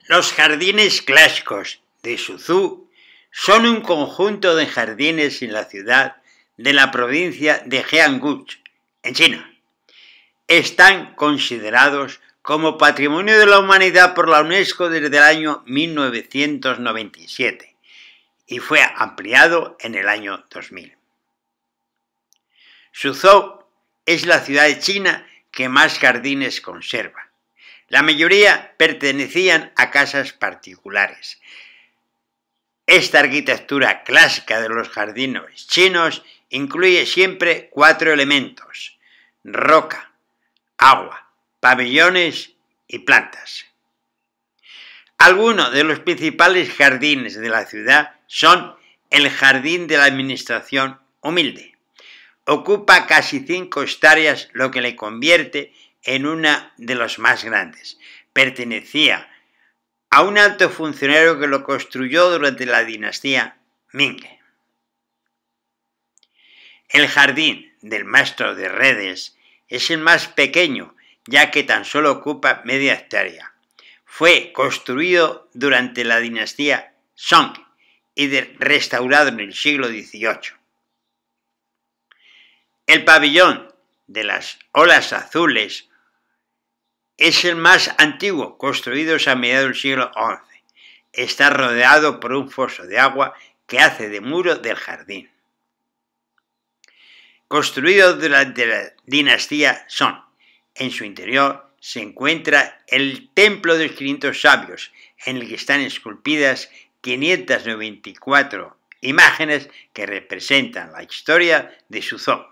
Los jardines clásicos de Suzhou son un conjunto de jardines en la ciudad de la provincia de Jiangsu, en China. Están considerados como Patrimonio de la Humanidad por la UNESCO desde el año 1997 y fue ampliado en el año 2000. Suzhou es la ciudad de China que más jardines conserva. La mayoría pertenecían a casas particulares. Esta arquitectura clásica de los jardines chinos incluye siempre 4 elementos: roca, agua, pabellones y plantas. Algunos de los principales jardines de la ciudad son el Jardín de la Administración Humilde. Ocupa casi 5 hectáreas, lo que le convierte en una de los más grandes. Pertenecía a un alto funcionario que lo construyó durante la dinastía Ming. El Jardín del Maestro de Redes es el más pequeño, ya que tan solo ocupa media hectárea. Fue construido durante la dinastía Song y restaurado en el siglo XVIII. El pabellón de las olas azules es el más antiguo, construido a mediados del siglo XI. Está rodeado por un foso de agua que hace de muro del jardín. Construido durante la dinastía Song, en su interior se encuentra el Templo de los 500 Sabios, en el que están esculpidas 594 imágenes que representan la historia de Suzhou.